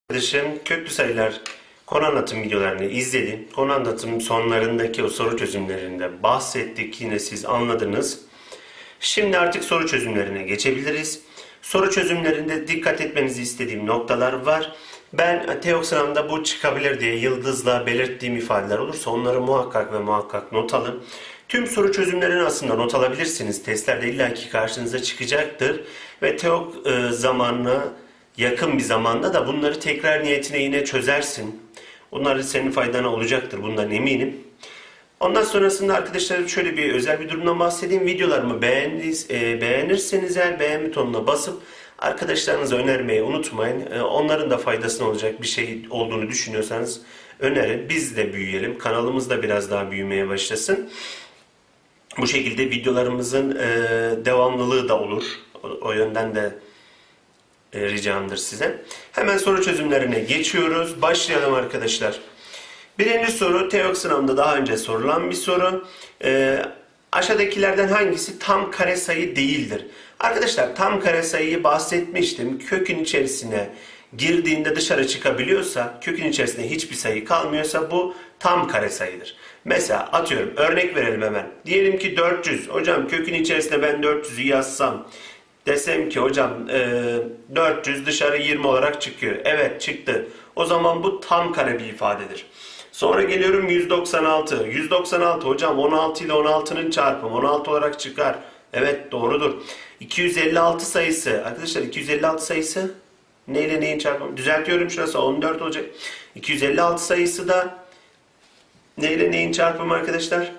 Arkadaşım köklü sayılar konu anlatım videolarını izledim. Konu anlatım sonlarındaki o soru çözümlerinde bahsettik. Yine siz anladınız. Şimdi artık soru çözümlerine geçebiliriz. Soru çözümlerinde dikkat etmenizi istediğim noktalar var. Ben TEOK sınavında bu çıkabilir diye yıldızla belirttiğim ifadeler olursa onları muhakkak ve muhakkak not alın. Tüm soru çözümlerini aslında not alabilirsiniz. Testlerde illaki karşınıza çıkacaktır. Ve TEOK zamanına yakın bir zamanda da bunları tekrar niyetine yine çözersin. Bunlar senin faydana olacaktır. Bundan eminim. Ondan sonrasında arkadaşlar şöyle bir özel bir durumdan bahsedeyim. Videolarımı beğenirseniz eğer beğen butonuna basıp arkadaşlarınıza önermeyi unutmayın. Onların da faydasına olacak bir şey olduğunu düşünüyorsanız önerin. Biz de büyüyelim. Kanalımız da biraz daha büyümeye başlasın. Bu şekilde videolarımızın devamlılığı da olur. O yönden de ricamdır size. Hemen soru çözümlerine geçiyoruz. Başlayalım arkadaşlar. Birinci soru TEOK sınavında daha önce sorulan bir soru. Aşağıdakilerden hangisi tam karesayı değildir? Arkadaşlar tam karesayıyı bahsetmiştim. Kökün içerisine girdiğinde dışarı çıkabiliyorsa, kökün içerisinde hiçbir sayı kalmıyorsa bu tam karesayıdır. Mesela atıyorum örnek verelim hemen. Diyelim ki 400. Hocam kökün içerisinde ben 400'ü yazsam. Desem ki hocam 400 dışarı 20 olarak çıkıyor. Evet çıktı. O zaman bu tam kare bir ifadedir. Sonra geliyorum 196. 196 hocam 16 ile 16'nın çarpımı 16 olarak çıkar. Evet doğrudur. 256 sayısı. Arkadaşlar 256 sayısı ne ile neyin çarpımı? Düzeltiyorum şurası 14 olacak. 256 sayısı da ne ile neyin çarpımı arkadaşlar?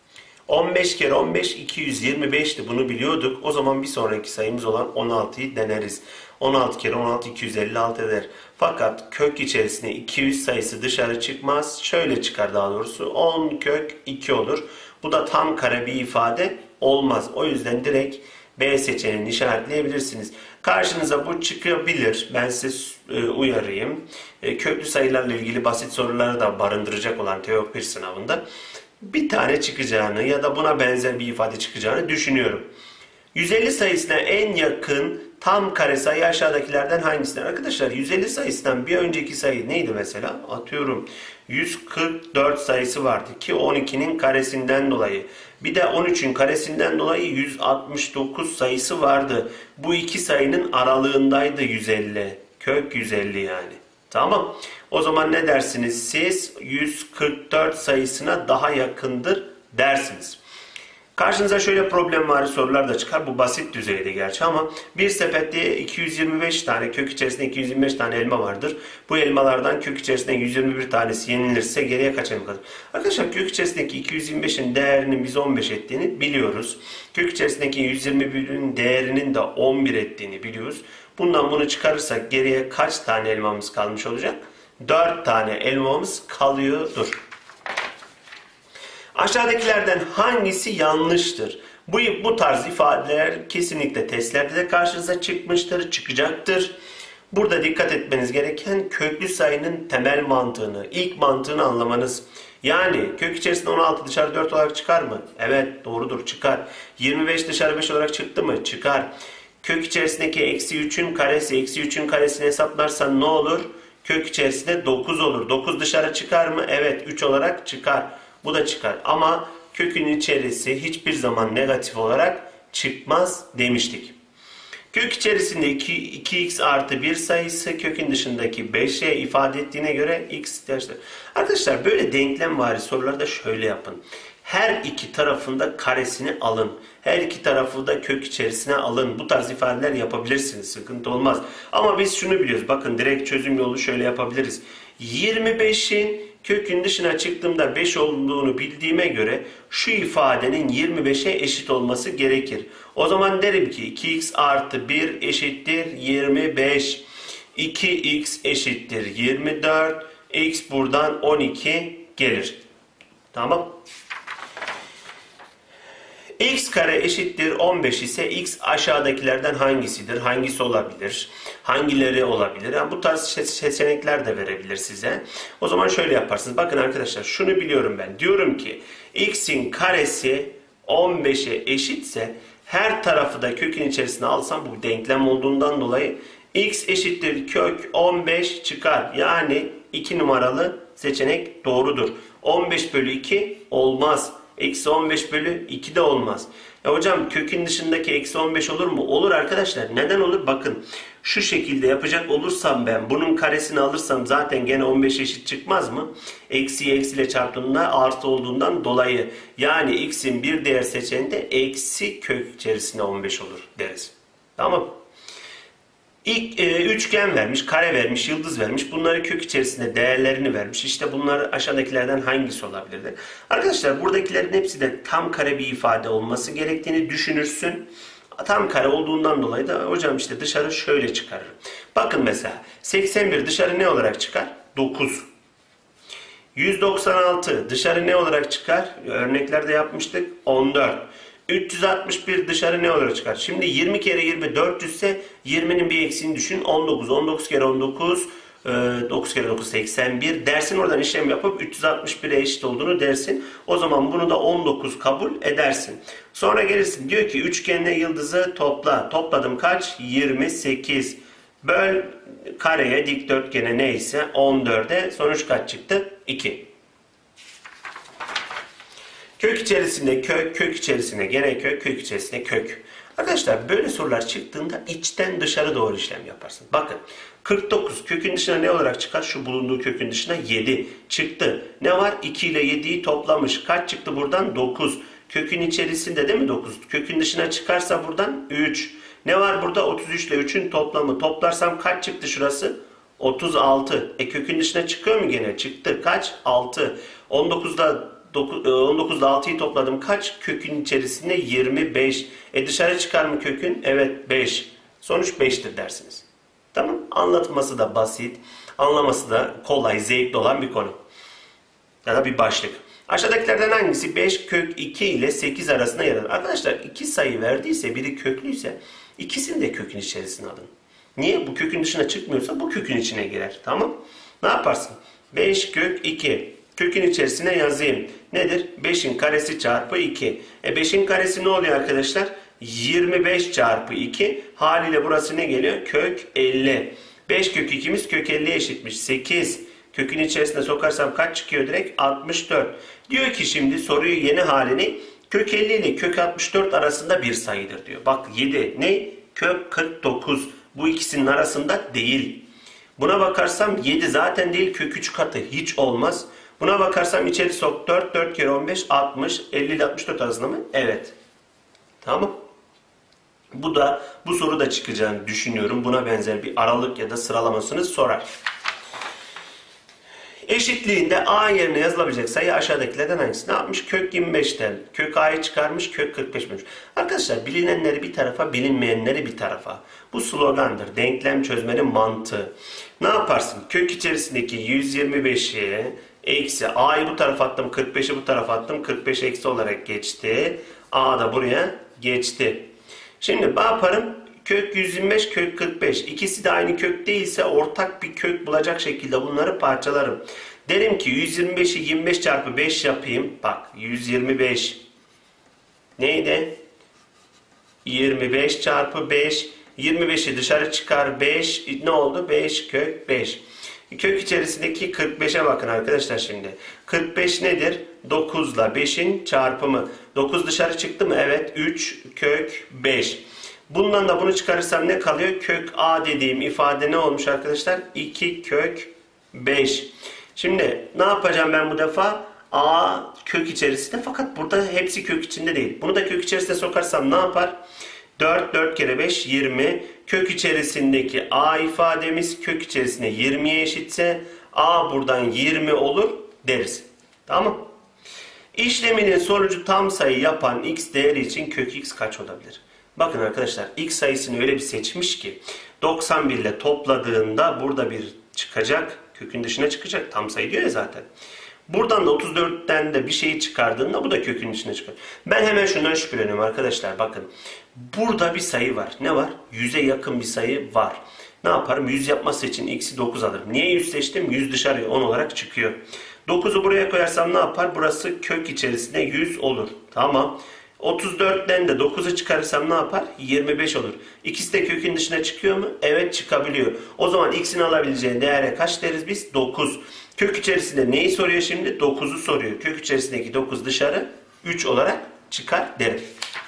15 kere 15 225'ti. Bunu biliyorduk. O zaman bir sonraki sayımız olan 16'yı deneriz. 16 kere 16 256 eder. Fakat kök içerisinde 200 sayısı dışarı çıkmaz. Şöyle çıkar daha doğrusu. 10 kök 2 olur. Bu da tam kare bir ifade olmaz. O yüzden direkt B seçeneğini işaretleyebilirsiniz. Karşınıza bu çıkabilir. Ben size uyarayım. Köklü sayılarla ilgili basit soruları da barındıracak olan TEOK 1 sınavında bir tane çıkacağını ya da buna benzer bir ifade çıkacağını düşünüyorum. 150 sayısına en yakın tam kare sayı aşağıdakilerden hangisidir? Arkadaşlar 150 sayısından bir önceki sayı neydi mesela? Atıyorum 144 sayısı vardı ki 12'nin karesinden dolayı. Bir de 13'ün karesinden dolayı 169 sayısı vardı. Bu iki sayının aralığındaydı 150. Kök 150 yani. Tamam. O zaman ne dersiniz? Siz 144 sayısına daha yakındır dersiniz. Karşınıza şöyle problemvari sorular da çıkar. Bu basit düzeyde gerçi ama bir sepette 225 tane kök içerisinde 225 tane elma vardır. Bu elmalardan kök içerisinde 121 tanesi yenilirse geriye kaç elma kalır? Arkadaşlar kök içerisindeki 225'in değerinin biz 15 ettiğini biliyoruz. Kök içerisindeki 121'in değerinin de 11 ettiğini biliyoruz. Bundan bunu çıkarırsak geriye kaç tane elmamız kalmış olacak? 4 tane elmamız kalıyordur. Aşağıdakilerden hangisi yanlıştır? Bu tarz ifadeler kesinlikle testlerde de karşınıza çıkmıştır, çıkacaktır. Burada dikkat etmeniz gereken köklü sayının temel mantığını, ilk mantığını anlamanız. Yani kök içerisinde 16 dışarı 4 olarak çıkar mı? Evet doğrudur çıkar. 25 dışarı 5 olarak çıktı mı? Çıkar. Kök içerisindeki eksi 3'ün karesi, eksi 3'ün karesini hesaplarsan ne olur? Kök içerisinde 9 olur. 9 dışarı çıkar mı? Evet 3 olarak çıkar. Bu da çıkar. Ama kökün içerisi hiçbir zaman negatif olarak çıkmaz demiştik. Kök içerisinde 2x artı 1 sayısı kökün dışındaki 5'e ifade ettiğine göre x derste. Arkadaşlar böyle denklemvari sorularda şöyle yapın. Her iki tarafında karesini alın. Her iki tarafı da kök içerisine alın. Bu tarz ifadeler yapabilirsiniz. Sıkıntı olmaz. Ama biz şunu biliyoruz. Bakın direkt çözüm yolu şöyle yapabiliriz. 25'in kökün dışına çıktığımda 5 olduğunu bildiğime göre şu ifadenin 25'e eşit olması gerekir. O zaman derim ki 2x artı 1 eşittir 25. 2x eşittir 24. X buradan 12 gelir. Tamam. X kare eşittir 15 ise x aşağıdakilerden hangisidir? Hangisi olabilir? Hangileri olabilir? Yani bu tarz seçenekler de verebilir size. O zaman şöyle yaparsınız. Bakın arkadaşlar şunu biliyorum ben. Diyorum ki x'in karesi 15'e eşitse her tarafı da kökün içerisine alsam bu denklem olduğundan dolayı X eşittir kök 15 çıkar. Yani 2 numaralı seçenek doğrudur. 15 bölü 2 olmaz. Eksi 15 bölü 2 de olmaz. Ya hocam kökün dışındaki eksi 15 olur mu? Olur arkadaşlar. Neden olur? Bakın şu şekilde yapacak olursam ben bunun karesini alırsam zaten gene 15 eşit çıkmaz mı? Eksiyi eksiyle çarptığında artı olduğundan dolayı. Yani x'in bir değer seçeneğinde eksi kök içerisinde 15 olur deriz. Tamam. İlk üçgen vermiş, kare vermiş, yıldız vermiş. Bunları kök içerisinde değerlerini vermiş. İşte bunlar aşağıdakilerden hangisi olabilirdi? Arkadaşlar buradakilerin hepsi de tam kare bir ifade olması gerektiğini düşünürsün. Tam kare olduğundan dolayı da hocam işte dışarı şöyle çıkarır. Bakın mesela 81 dışarı ne olarak çıkar? 9. 196 dışarı ne olarak çıkar? Örneklerde yapmıştık. 14. 361 dışarı ne olarak çıkar? Şimdi 20 kere 20 400 ise 20'nin bir eksiğini düşün. 19. 19 kere 19 9 kere 9 81 dersin, oradan işlem yapıp 361'e eşit olduğunu dersin. O zaman bunu da 19 kabul edersin. Sonra gelirsin diyor ki üçgenle yıldızı topla. Topladım kaç? 28. Böl kareye, dikdörtgene neyse 14'e, sonuç kaç çıktı? 2. Kök içerisinde kök, kök içerisinde gene kök, kök içerisinde kök. Arkadaşlar böyle sorular çıktığında içten dışarı doğru işlem yaparsın. Bakın 49 kökün dışına ne olarak çıkar? Şu bulunduğu kökün dışına 7 çıktı. Ne var? 2 ile 7'yi toplamış. Kaç çıktı buradan? 9. Kökün içerisinde değil mi 9? Kökün dışına çıkarsa buradan 3. Ne var burada? 33 ile 3'ün toplamı. Toplarsam kaç çıktı şurası? 36. Kökün dışına çıkıyor mu gene? Çıktı. Kaç? 6. 19'da 6'yı topladım. Kaç? Kökün içerisinde 25. Dışarı çıkar mı kökün? Evet 5. Sonuç 5'tir dersiniz. Tamam. Anlatması da basit. Anlaması da kolay, zevkli olan bir konu. Ya da bir başlık. Aşağıdakilerden hangisi 5 kök 2 ile 8 arasında yer alır? Arkadaşlar iki sayı verdiyse, biri köklüyse ikisini de kökün içerisine alın. Niye? Bu kökün dışına çıkmıyorsa bu kökün içine girer. Tamam. Ne yaparsın? 5 kök 2. Kökün içerisine yazayım. Nedir? 5'in karesi çarpı 2. 5'in karesi ne oluyor arkadaşlar? 25 çarpı 2. Haliyle burası ne geliyor? Kök 50. 5 kök 2'miz kök 50'ye eşitmiş. 8. Kökün içerisine sokarsam kaç çıkıyor direkt? 64. Diyor ki şimdi soruyu yeni halini kök 50 ile kök 64 arasında bir sayıdır diyor. Bak 7 ne? Kök 49. Bu ikisinin arasında değil. Buna bakarsam 7 zaten değil, kök 3 katı hiç olmaz. Buna bakarsam içeri sok 4, 4 kere 15, 60, 50 ile 64 arasında mı? Evet. Tamam. Bu soru da çıkacağını düşünüyorum. Buna benzer bir aralık ya da sıralamasını sorar. Eşitliğinde A yerine yazılabilecek sayı aşağıdakilerden hangisi? Ne yapmış? Kök 25'ten kök A'yı çıkarmış, kök 45 bulmuş. Arkadaşlar bilinenleri bir tarafa, bilinmeyenleri bir tarafa. Bu slogandır. Denklem çözmenin mantığı. Ne yaparsın? Kök içerisindeki 125'i eksi A'yı bu tarafa attım, 45'i bu tarafa attım. 45 eksi olarak geçti. A da buraya geçti. Şimdi ne yaparım? Kök 125, kök 45. İkisi de aynı kök değilse ortak bir kök bulacak şekilde bunları parçalarım. Derim ki 125'i 25 çarpı 5 yapayım. Bak 125 neydi? 25 çarpı 5. 25'i dışarı çıkar 5. Ne oldu? 5 kök 5. Kök içerisindeki 45'e bakın arkadaşlar şimdi. 45 nedir? 9 ile 5'in çarpımı. 9 dışarı çıktı mı? Evet. 3 kök 5. Bundan da bunu çıkarırsam ne kalıyor? Kök A dediğim ifade ne olmuş arkadaşlar? 2 kök 5. Şimdi ne yapacağım ben bu defa? A kök içerisinde, fakat burada hepsi kök içinde değil. Bunu da kök içerisine sokarsam ne yapar? 4, 4 kere 5, 20. Kök içerisindeki A ifademiz kök içerisinde 20'ye eşitse A buradan 20 olur deriz. Tamam. İşleminin sonucu tam sayı yapan x değeri için kök x kaç olabilir? Bakın arkadaşlar x sayısını öyle bir seçmiş ki 91 ile topladığında burada bir çıkacak. Kökün dışına çıkacak. Tam sayı diyor ya zaten. Buradan da 34'ten de bir şeyi çıkardığında bu da kökün dışına çıkar. Ben hemen şundan şüpheleniyorum arkadaşlar. Bakın burada bir sayı var. Ne var? 100'e yakın bir sayı var. Ne yaparım? 100 yapması için x'i 9 alırım. Niye 100 seçtim? 100 dışarıya 10 olarak çıkıyor. 9'u buraya koyarsam ne yapar? Burası kök içerisinde 100 olur. Tamam. 34'ten de 9'u çıkarırsam ne yapar? 25 olur. İkisi de kökün dışına çıkıyor mu? Evet, çıkabiliyor. O zaman x'in alabileceği değere kaç deriz biz? 9. Kök içerisinde neyi soruyor şimdi? 9'u soruyor. Kök içerisindeki 9 dışarı 3 olarak çıkar derim.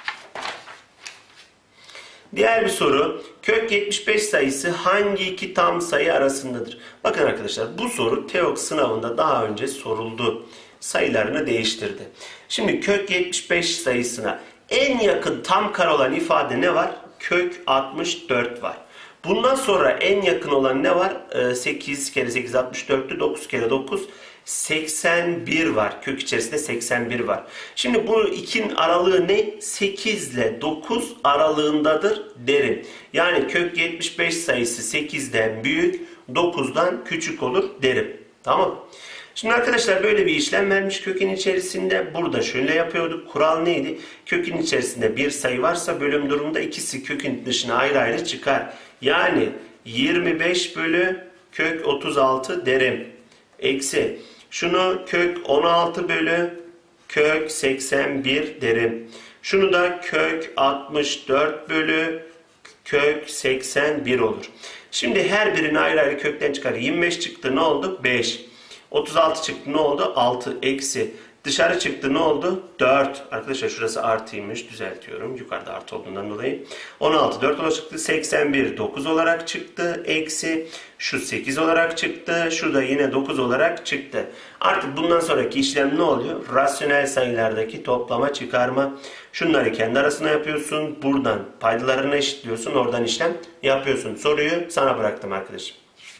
Diğer bir soru. Kök 75 sayısı hangi iki tam sayı arasındadır? Bakın arkadaşlar, bu soru TEOK sınavında daha önce soruldu. Sayılarını değiştirdi. Şimdi kök 75 sayısına en yakın tam kare olan ifade ne var? Kök 64 var. Bundan sonra en yakın olan ne var? 8 kere 8 64'tü. 9 kere 9 81 var. Kök içerisinde 81 var. Şimdi bu ikinin aralığı ne? 8 ile 9 aralığındadır derim. Yani kök 75 sayısı 8'den büyük, 9'dan küçük olur derim. Tamam. Şimdi arkadaşlar, böyle bir işlem vermiş kökün içerisinde. Burada şöyle yapıyorduk. Kural neydi? Kökün içerisinde bir sayı varsa bölüm durumunda ikisi kökün dışına ayrı ayrı çıkar. Yani 25 bölü kök 36 derim. Eksi. Şunu kök 16 bölü kök 81 derim. Şunu da kök 64 bölü kök 81 olur. Şimdi her birini ayrı ayrı kökten çıkar. 25 çıktı, ne oldu? 5. 36 çıktı, ne oldu? 6. Eksi. Dışarı çıktı, ne oldu? 4. Arkadaşlar şurası artıymış. Düzeltiyorum. Yukarıda artı olduğundan dolayı. 16 4 olarak çıktı. 81 9 olarak çıktı. Eksi. Şu 8 olarak çıktı. Şu da yine 9 olarak çıktı. Artık bundan sonraki işlem ne oluyor? Rasyonel sayılardaki toplama çıkarma. Şunları kendi arasına yapıyorsun. Buradan paydalarını eşitliyorsun. Oradan işlem yapıyorsun. Soruyu sana bıraktım arkadaşım.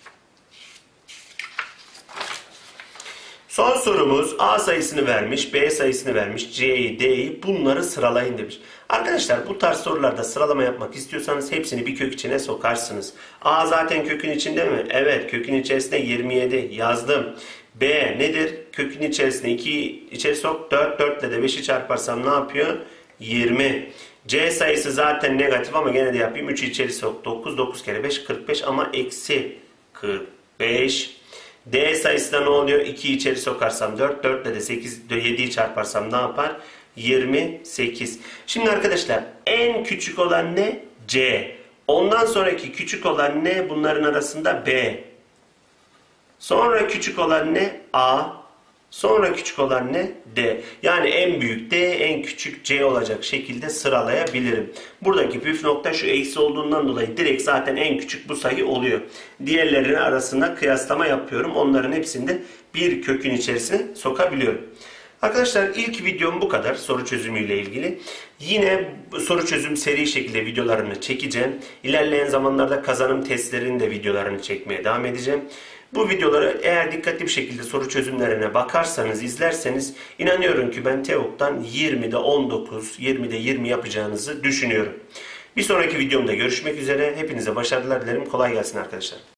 Son sorumuz A sayısını vermiş, B sayısını vermiş, C'yi, D'yi, bunları sıralayın demiş. Arkadaşlar, bu tarz sorularda sıralama yapmak istiyorsanız hepsini bir kök içine sokarsınız. A zaten kökün içinde mi? Evet, kökün içerisinde 27 yazdım. B nedir? Kökün içerisinde 2'yi içeri sok, 4 ile de 5'i çarparsam ne yapıyor? 20. C sayısı zaten negatif ama gene de yapayım. 3'ü içeri sok, 9, 9 kere 5, 45 ama eksi 45. D sayısında ne oluyor? 2'yi içeri sokarsam 4, 4 ile de 8, 7'yi çarparsam ne yapar? 28. Şimdi arkadaşlar, en küçük olan ne? C. Ondan sonraki küçük olan ne? Bunların arasında B. Sonra küçük olan ne? A. Sonra küçük olan ne? D. Yani en büyük D, en küçük C olacak şekilde sıralayabilirim. Buradaki püf nokta şu: eksi olduğundan dolayı direkt zaten en küçük bu sayı oluyor. Diğerlerinin arasında kıyaslama yapıyorum. Onların hepsini de bir kökün içerisine sokabiliyorum. Arkadaşlar, ilk videom bu kadar soru çözümüyle ilgili. Yine soru çözüm seri şekilde videolarını çekeceğim. İlerleyen zamanlarda kazanım testlerinin de videolarını çekmeye devam edeceğim. Bu videoları eğer dikkatli bir şekilde soru çözümlerine bakarsanız, izlerseniz, inanıyorum ki ben TEOK'tan 20'de 19, 20'de 20 yapacağınızı düşünüyorum. Bir sonraki videomda görüşmek üzere. Hepinize başarılar dilerim. Kolay gelsin arkadaşlar.